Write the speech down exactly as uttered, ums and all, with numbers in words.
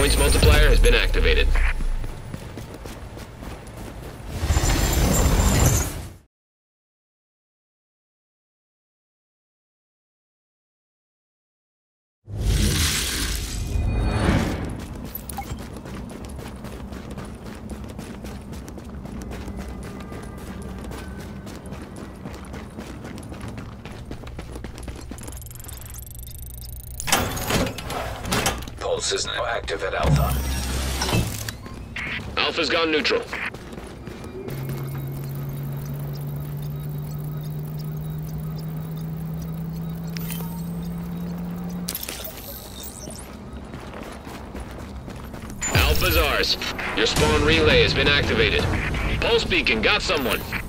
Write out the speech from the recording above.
Points multiplier has been activated. Pulse is now active at Alpha. Alpha's gone neutral. Alpha's ours. Your spawn relay has been activated. Pulse beacon, got someone.